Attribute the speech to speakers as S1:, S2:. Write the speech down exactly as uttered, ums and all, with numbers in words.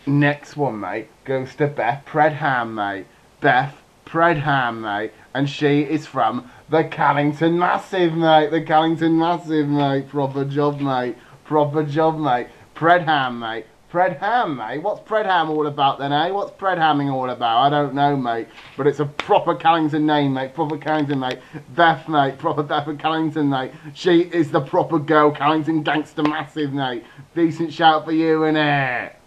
S1: Next one, mate, goes to Beth Pridham, mate. Beth Pridham, mate. And she is from the Callington Massive, mate. The Callington Massive, mate. Proper job, mate. Proper job, mate. Pridham, mate. Pridham, mate. What's Pridham all about then, eh? What's Pridhamming all about? I don't know, mate. But it's a proper Callington name, mate. Proper Callington, mate. Beth, mate. Proper Beth of Callington, mate. She is the proper girl. Callington Gangster Massive, mate. Decent shout for you, innit?